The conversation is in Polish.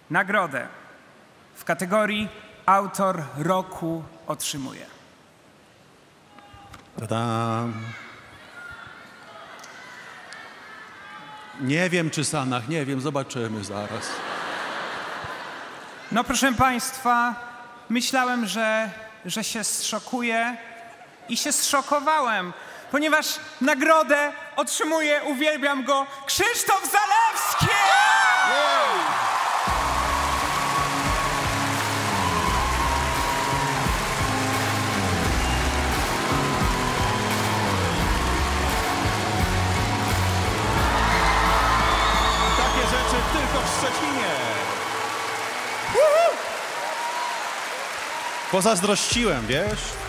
nagrodę w kategorii Autor Roku otrzymuje... Ta-dam. Nie wiem, czy Sanach, nie wiem, zobaczymy zaraz. No proszę państwa, myślałem, że się zszokuję i się zszokowałem, ponieważ nagrodę otrzymuje, uwielbiam go, Krzysztof Zalewski! Takie rzeczy tylko w Szczecinie. Pozazdrościłem, wiesz?